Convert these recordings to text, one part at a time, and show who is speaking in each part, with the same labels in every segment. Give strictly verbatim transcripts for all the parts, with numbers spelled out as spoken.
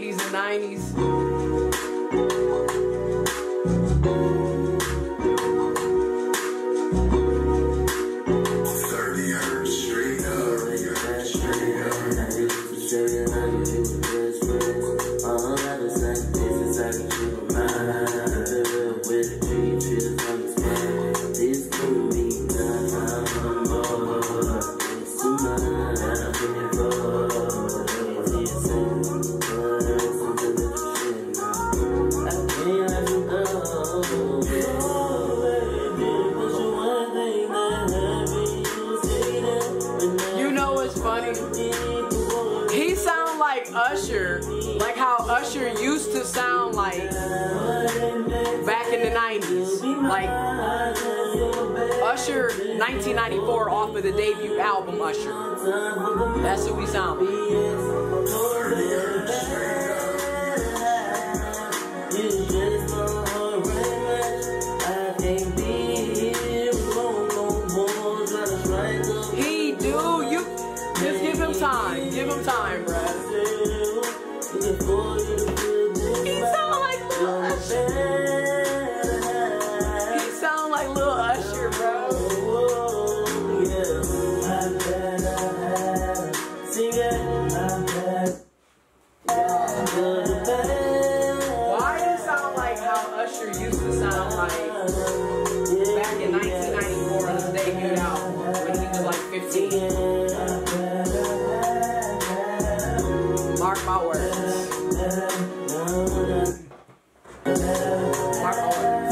Speaker 1: eighties and nineties.
Speaker 2: thirty hertz straight up, straight up. All I was like this is I can keep my mind with the dream, just understand. This could be not I'm more. It's too much, I've been involved. It's something that you should know. I can't let you go.
Speaker 1: You know what's funny? He sound like Usher, like how Usher used to sound like back in the nineties. Like Usher nineteen ninety-four off of the debut album Usher. That's who he sound like. He do, you just give him time, give him time, bruh. He sound like Lil Usher. He sound like Lil Usher, bro. Why does it sound like how Usher used to sound like back in nineteen ninety-four on his debut album when he was like fifteen? Mark my words. Mark my words.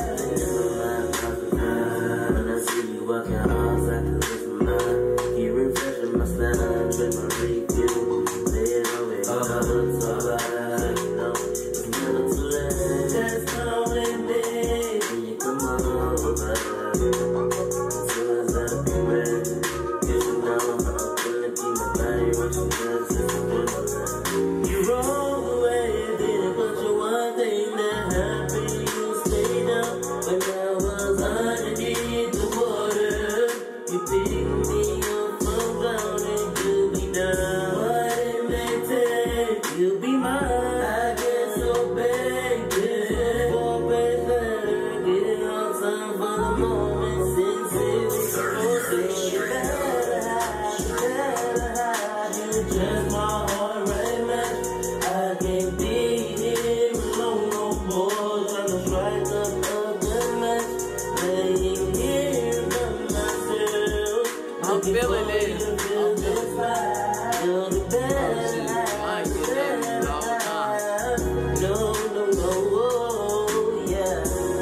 Speaker 1: When I see you walking hard, I can lift my mind. Keep refreshing my style, drink my refill. Lay it over, all my looks, all I you know. It's never too late. Just know it, babe. When you come over, as soon as I be ready, you know I'm gonna keep my body what you just is good. You roll away, didn't put you one thing that happened. You stayed up when I was underneath the water. You picked me up from ground and you be down. What it may take, you be mine. I get so baby, for better, getting on time for the moment since it was supposed to be better. You just my heart right match. I can't be here alone no more. Trying to strike up a good match. Laying here by myself. I'm feeling it.
Speaker 2: You're the best.
Speaker 1: I get that all the time.
Speaker 2: No, no, no, yeah.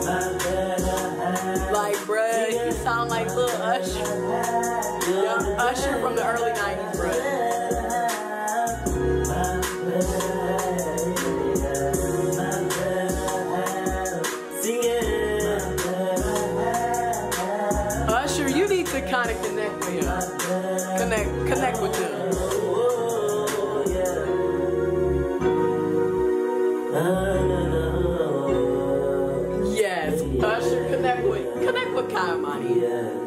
Speaker 1: Like, bruh, you sound like Lil Usher. Young Usher from the early nineties, bruh. Usher, you need to kind of connect with him. Connect, connect with him. Yes, Usher, connect with, connect with Kiomani.